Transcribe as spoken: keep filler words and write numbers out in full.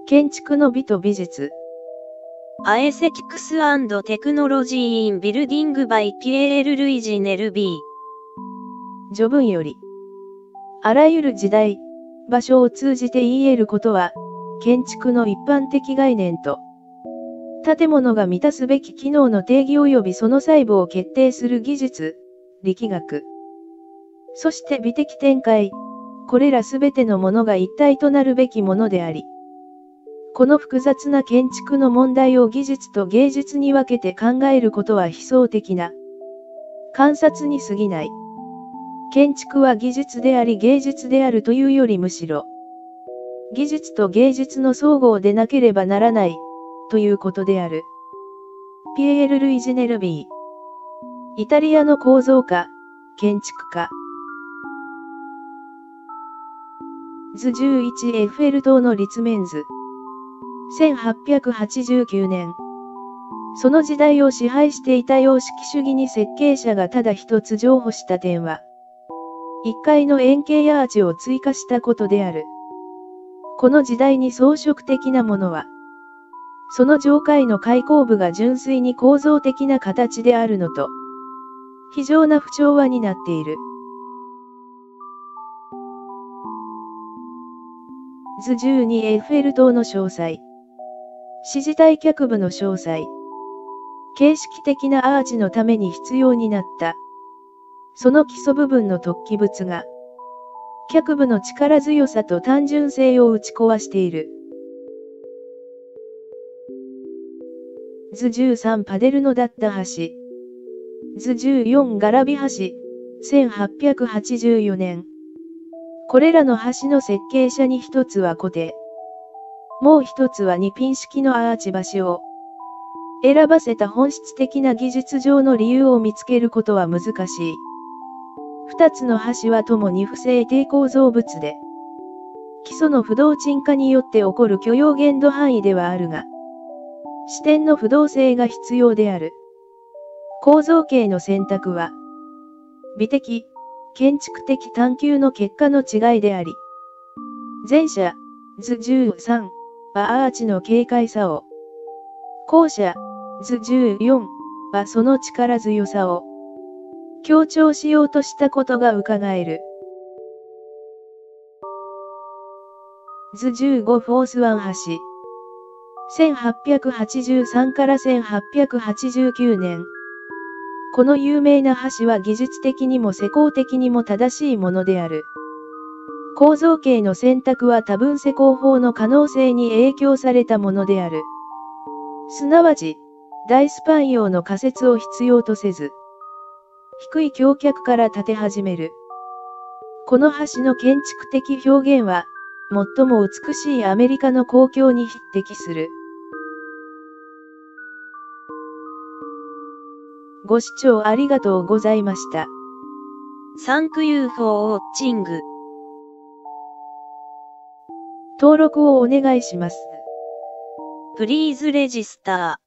建築の美と美術。 アエセティクス&テクノロジー・イン・ビルディング・バイ・ピエール・ルイジ・ネルビー。 序文より。あらゆる時代、場所を通じて言い得ることは、建築の一般的概念と、建物が満たすべき機能の定義及びその細部を決定する技術、力学。そして美的展開、これらすべてのものが一体となるべきものであり、この複雑な建築の問題を技術と芸術に分けて考えることは悲壮的な観察に過ぎない。建築は技術であり芸術であるというよりむしろ、技術と芸術の総合でなければならない、ということである。ピエール・ルイジ・ネルビー。イタリアの構造家、建築家。図じゅういちエッフェル塔の立面図。せんはっぴゃくはちじゅうきゅうねん。その時代を支配していた様式主義に設計者がただ一つ譲歩した点は、一階の円形アーチを追加したことである。この時代に装飾的なものは、その上階の開口部が純粋に構造的な形であるのと、非常な不調和になっている。図じゅうにエッフェル塔の詳細。支持体脚部の詳細。形式的なアーチのために必要になった。その基礎部分の突起物が、脚部の力強さと単純性を打ち壊している。図じゅうさんパデルノだった橋。図じゅうよんガラビ橋。せんはっぴゃくはちじゅうよねん。これらの橋の設計者に一つは固定。もう一つは二ピン式のアーチ橋を選ばせた本質的な技術上の理由を見つけることは難しい。二つの橋はともに不正定構造物で、基礎の不動沈下によって起こる許容限度範囲ではあるが、視点の不動性が必要である。構造形の選択は、美的、建築的探求の結果の違いであり、前者、図じゅうさんはアーチの軽快さを、後者、図じゅうよんはその力強さを強調しようとしたことが伺える。図じゅうごフォースワン橋。せんはっぴゃくはちじゅうさんからせんはっぴゃくはちじゅうきゅうねん。この有名な橋は技術的にも施工的にも正しいものである。構造形の選択は多分施工法の可能性に影響されたものである。すなわち、大スパン用の仮説を必要とせず、低い橋脚から建て始める。この橋の建築的表現は、最も美しいアメリカの公共に匹敵する。ご視聴ありがとうございました。 Thank you for watching. 登録をお願いします。 Please register.